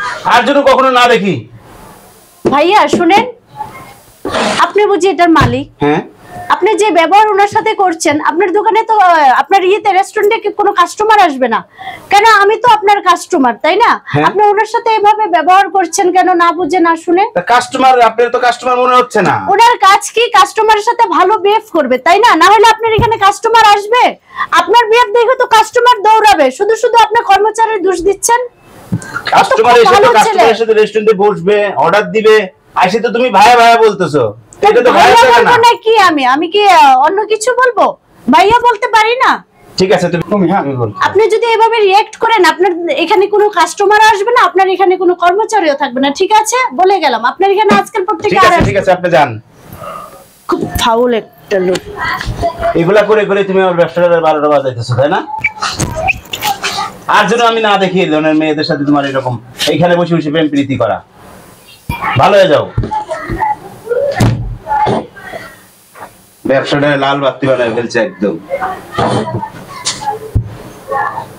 আর যেন কখনো না দেখি। ভাইয়া শুনেন, আপনি বুঝি এটার মালিক? হ্যাঁ। আপনি যে ব্যবহার ওনার সাথে করছেন, আপনার দোকানে তো আপনার রেস্টুরেন্টে কোনো কাস্টমার আসবে না কেন? আমি তো আপনার কাস্টমার, তাই না? আপনি ওনার সাথে এভাবে ব্যবহার করছেন কেন, না বুঝে না শুনে? কাস্টমার, আপনার তো কাস্টমার মনে হচ্ছে না। ওনার কাজ কি কাস্টমারের সাথে ভালো বিহেভ করবে, তাই না? না হলে আপনার এখানে কাস্টমার আসবে? আপনার বিহেভ দেখে তো কাস্টমার দৌড়াবে। শুধু শুধু আপনি কর্মচারীর দোষ দিচ্ছেন। কাস্টমারের সাথে রেস্টুরেন্টে বসবে, অর্ডার দিবে, আইসে তো তুমি ভাইয়া ভাইয়া বলতেছো। এটা তো ভাইয়া বলবো না কি? আমি কি অন্য কিছু বলবো? ভাইয়া বলতে পারি না? ঠিক আছে তুমি হ্যাঁ বল। আপনি যদি এভাবে রিঅ্যাক্ট করেন, আপনার এখানে কোনো কাস্টমার আসবে না, আপনার এখানে কোনো কর্মচারীও থাকবে না। ঠিক আছে, বলে গেলাম। আপনার এখানে আজকের পর থেকে ঠিক আছে আপনি যান। খুব ফাউল একটা লোক। এগুলা করে করে তুমি আমার ব্যবসাটা 12টা বাজাইতেছো, তাই না? আর যেন আমি না দেখি এই ধরনের মেয়েদের সাথে তোমার এরকম এইখানে বসে বসে প্রেম প্রীতি করা। ভালো হয়ে যাও। ব্যবসাটা লাল বাতি বানায় ফেলছে একদম।